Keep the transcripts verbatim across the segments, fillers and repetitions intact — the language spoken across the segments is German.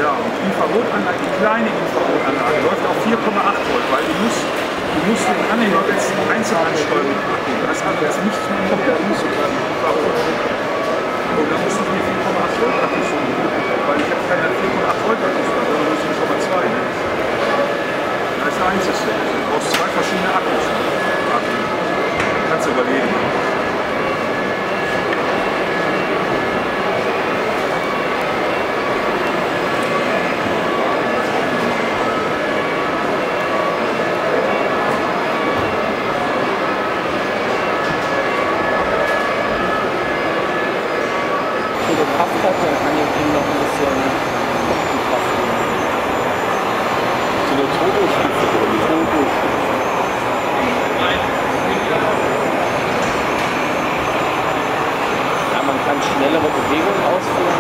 Ja, und Infrarotanlage, die kleine Infrarotanlage läuft auf vier Komma acht Volt, weil du musst, du musst den Anhänger jetzt einzeln ansteuern. Das hat jetzt nichts mehr mit der Musik an Infrarot. Und dann musst du die vier Komma acht Volt Akkus suchen, weil ich habe keine vier Komma acht Volt Akkus, sondern nur sieben Komma zwei. Ne? Das ist der einzige. Du brauchst zwei verschiedene Akkus. Kannst du überlegen. Kraft hat, dann kann ich ihm noch ein bisschen Kraft geben. So eine Turbo-Stufe oder wie? Turbo-Stufe. Ja, man kann schnellere Bewegungen ausführen.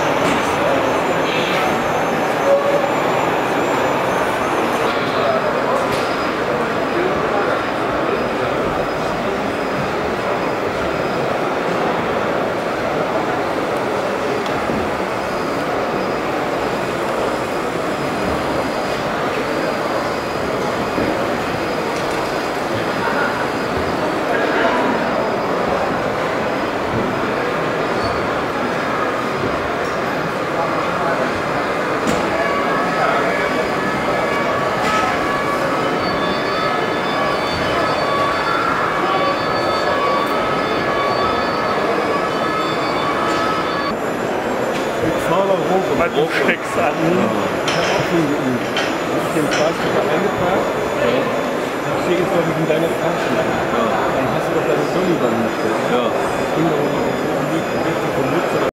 Weil du steckst an. Ich habe auch schon geübt. Ich habe den Fahrstuhl eingeparkt. Dann stehe ich jetzt noch in deiner Tasche. Dann hast du doch deine Gummiband nicht. Ja. Ich bin doch nicht vom Nutzer.